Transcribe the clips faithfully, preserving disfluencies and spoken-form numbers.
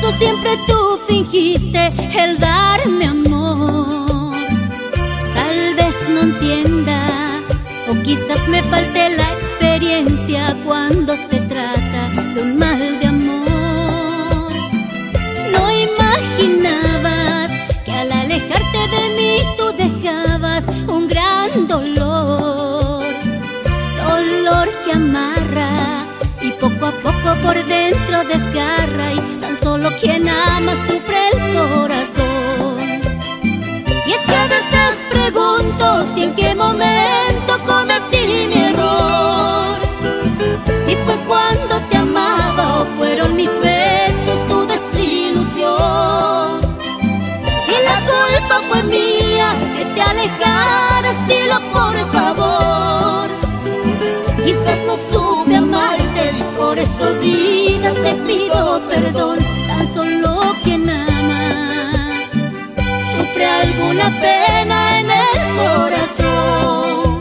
acaso siempre tú fingiste el darme amor? Tal vez no entienda, o quizás me falte la experiencia cuando se trata de un mal de amor. No imaginabas que al alejarte de mí tú dejabas un gran dolor, dolor que amarra y poco a poco por dentro desgarra, y tan solo quien ama sufre el corazón. Y es que a veces pregunto si en qué momento cometí mi error, si fue cuando te amaba o fueron mis besos tu desilusión. Si la culpa fue mía que te alejaras, dilo por favor. Quizás no supe amarte y por eso vida te pido perdón. Tan solo quien ama sufre alguna pena en el corazón.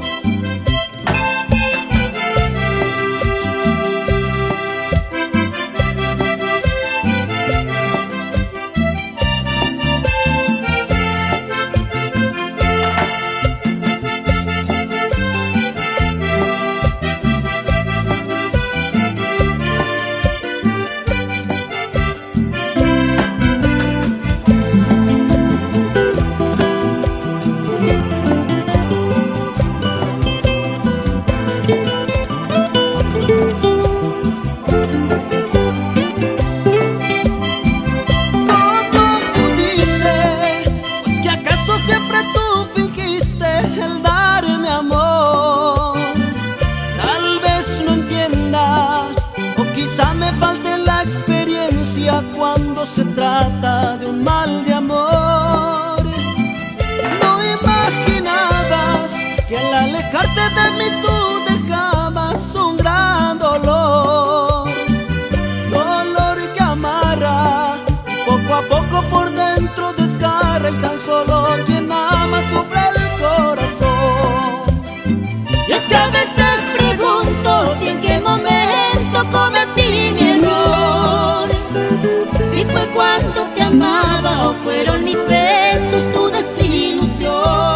Cuando se trata de un mal de amor, no imaginabas que al alejarte de mí tú dejabas un gran dolor, dolor que amarra y poco a poco por dentro desgarra, y tan solo quien ama sufre el corazón. Y es que a veces pregunto si en qué momento cometí mi error, si fue cuando te amaba o fueron mis besos tu desilusión.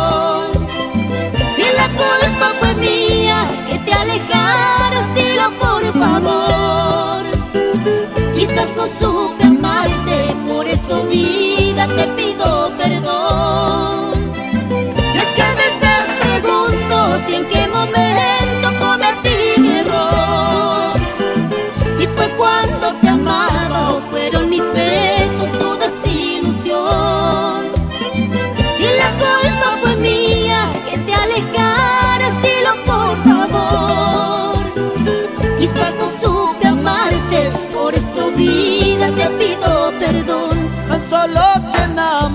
Si la culpa fue mía que te alejaras, dilo por favor. Quizás no supe amarte, por eso vida te pido perdón. Y es que a veces pregunto si en qué momento cometí mi error, si fue cuando te amaba o fueron mis besos tu desilusión. Si la culpa fue mía que te alejaras, dilo por favor. Quizás no supe amarte, por eso vida te pido perdón. Tan solo quien ama